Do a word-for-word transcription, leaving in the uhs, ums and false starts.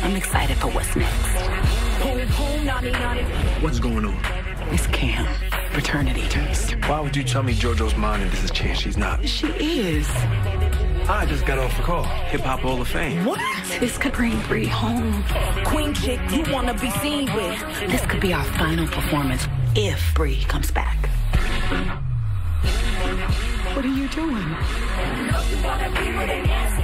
I'm excited for what's next. What's going on? It's Cam. Paternity test. Why would you tell me JoJo's mine and this is Chance? She's not. She is. I just got off the call. Hip Hop Hall of Fame. What? This could bring Bree home. Queen chick you wanna be seen with. This could be our final performance if Bree comes back. What are you doing?